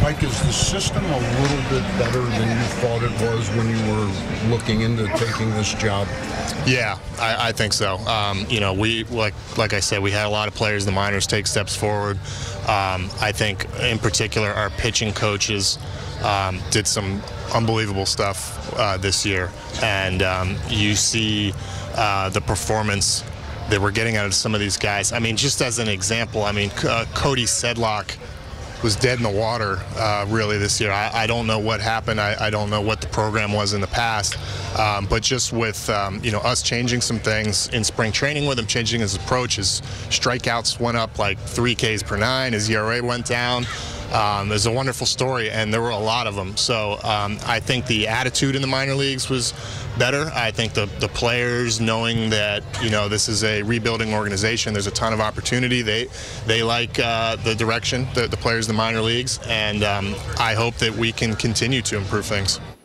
Mike, is the system a little bit better than you thought it was when you were looking into taking this job? Yeah, I think so. You know, we like I said, we had a lot of players in the minors take steps forward. I think, in particular, our pitching coaches did some unbelievable stuff this year, and you see the performance that we're getting out of some of these guys. I mean, just as an example, I mean, Cody Sedlock was dead in the water really this year. I don't know what happened. I don't know what the program was in the past, but just with you know, us changing some things in spring training with him, changing his approach, his strikeouts went up like 3 Ks per 9, his ERA went down. There's a wonderful story, and there were a lot of them. So I think the attitude in the minor leagues was better. I think the players, knowing that, you know, this is a rebuilding organization, there's a ton of opportunity. They like the direction, the players in the minor leagues, and I hope that we can continue to improve things.